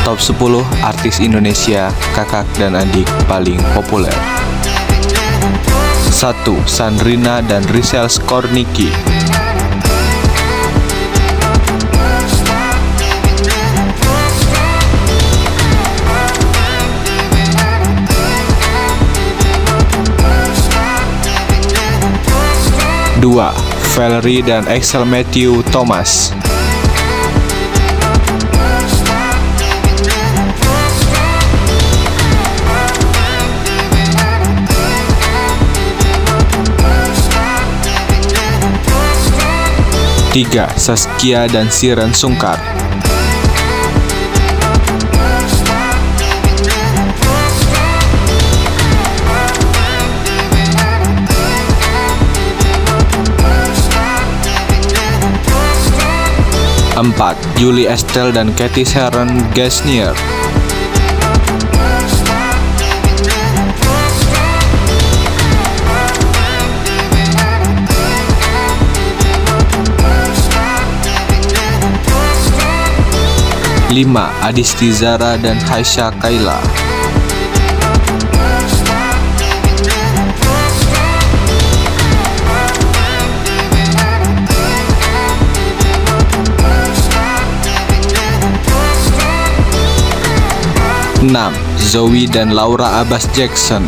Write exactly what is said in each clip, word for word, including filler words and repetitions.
Top sepuluh artis Indonesia kakak dan adik paling populer. Satu. Sandrina dan Rizal Skorniki. Dua. Valerie dan Axel Matthew Thomas. Tiga. Saskia dan Siren Sungkar. Empat. Julie Estelle dan Cathy Sharon Gesnier. Lima. Adisti Zara dan Haisha Kaila. Enam. Zoe dan Laura Abbas Jackson.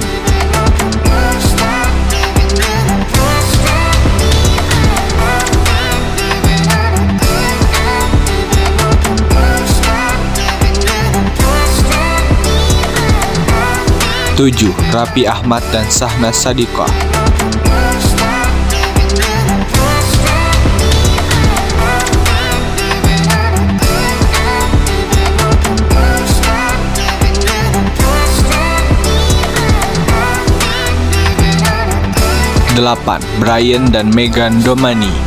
Tujuh. Raffi Ahmad dan Syahnaz Sadiqah. Delapan. Brian dan Megan Domani.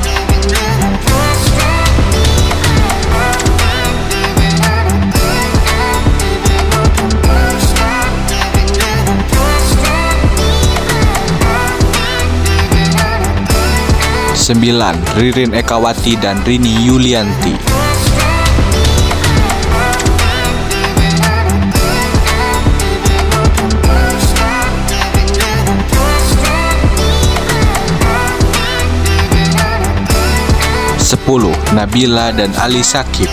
Sembilan. Ririn Ekawati dan Rini Yulianti. Sepuluh. Nabila dan Ali Shakib.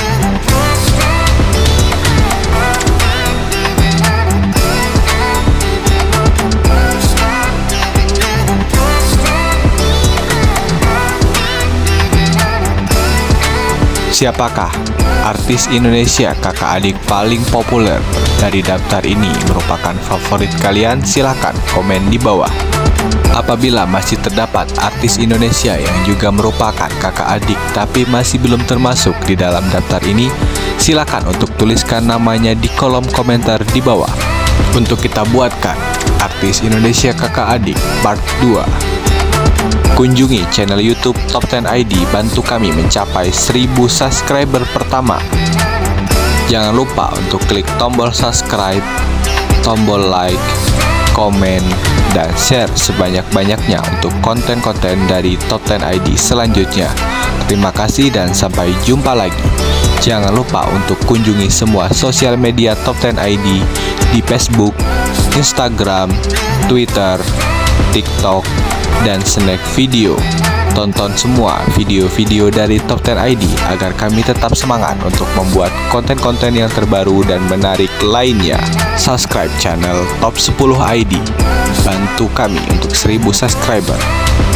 Siapakah artis Indonesia kakak adik paling populer? Dari daftar ini merupakan favorit kalian? Silakan komen di bawah. Apabila masih terdapat artis Indonesia yang juga merupakan kakak adik tapi masih belum termasuk di dalam daftar ini, silakan untuk tuliskan namanya di kolom komentar di bawah untuk kita buatkan artis Indonesia kakak adik part dua. Kunjungi channel YouTube Top sepuluh I D, bantu kami mencapai seribu subscriber pertama. Jangan lupa untuk klik tombol subscribe, tombol like, komen, dan share sebanyak-banyaknya untuk konten-konten dari Top sepuluh I D selanjutnya. Terima kasih dan sampai jumpa lagi. Jangan lupa untuk kunjungi semua sosial media Top sepuluh I D di Facebook, Instagram, Twitter, TikTok, dan Snack Video. Tonton semua video-video dari Top sepuluh I D agar kami tetap semangat untuk membuat konten-konten yang terbaru dan menarik lainnya. Subscribe channel Top sepuluh I D, bantu kami untuk seribu subscriber.